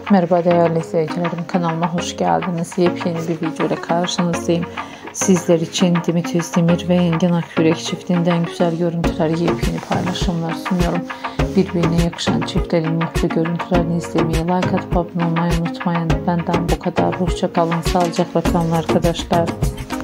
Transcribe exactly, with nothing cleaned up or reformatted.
Merhaba değerli izleyicilerim, kanalıma hoş geldiniz. Yepyeni bir video ile karşınızdayım. Sizler için Demet Özdemir ve Engin Akyürek çiftinden güzel görüntüler, yepyeni paylaşımlar sunuyorum. Birbirine yakışan çiftlerin mutlu görüntülerini izlemeyi, like atıp abone olmayı unutmayın. Benden bu kadar. Hoşça kalın, sağlıcakla kalın arkadaşlar.